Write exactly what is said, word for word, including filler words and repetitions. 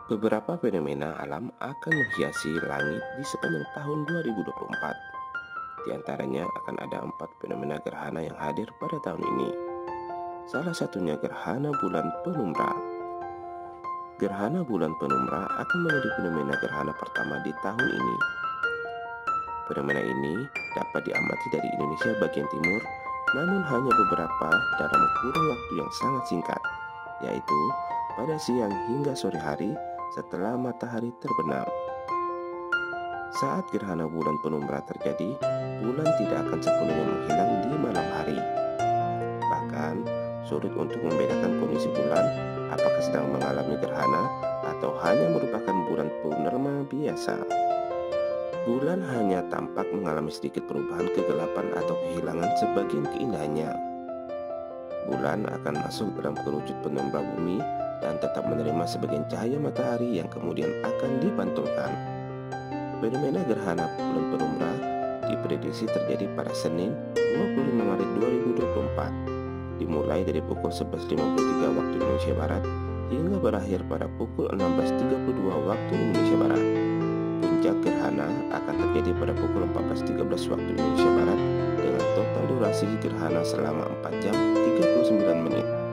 Beberapa fenomena alam akan menghiasi langit di sepanjang tahun dua ribu dua puluh empat. Di antaranya akan ada empat fenomena gerhana yang hadir pada tahun ini. Salah satunya gerhana bulan penumbra. Gerhana bulan penumbra akan menjadi fenomena gerhana pertama di tahun ini. Fenomena ini dapat diamati dari Indonesia bagian timur, namun hanya beberapa dalam kurun waktu yang sangat singkat, yaitu pada siang hingga sore hari setelah matahari terbenam. Saat gerhana bulan penumbra terjadi, bulan tidak akan sepenuhnya menghilang di malam hari. Bahkan, sulit untuk membedakan kondisi bulan apakah sedang mengalami gerhana atau hanya merupakan bulan purnama biasa. Bulan hanya tampak mengalami sedikit perubahan kegelapan atau kehilangan sebagian keindahannya. Bulan akan masuk dalam kerucut penumbra bumi dan tetap menerima sebagian cahaya matahari yang kemudian akan dipantulkan. Fenomena gerhana bulan penumbra diprediksi terjadi pada Senin dua puluh lima Maret dua ribu dua puluh empat, dimulai dari pukul sebelas lima puluh tiga waktu Indonesia Barat hingga berakhir pada pukul enam belas tiga puluh dua waktu Indonesia Barat. Puncak gerhana akan terjadi pada pukul empat belas tiga belas waktu Indonesia Barat dengan total durasi gerhana selama empat jam tiga puluh sembilan menit.